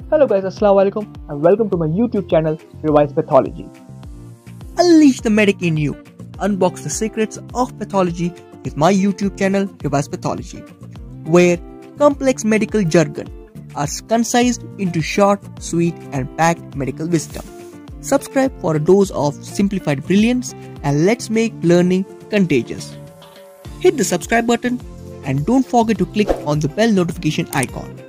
Hello guys, Assalamu alaikum and welcome to my YouTube channel Revise Pathology. Unleash the medic in you. Unbox the secrets of pathology with my YouTube channel Revise Pathology, where complex medical jargon are concised into short, sweet and packed medical wisdom. Subscribe for a dose of simplified brilliance and let's make learning contagious. Hit the subscribe button and don't forget to click on the bell notification icon.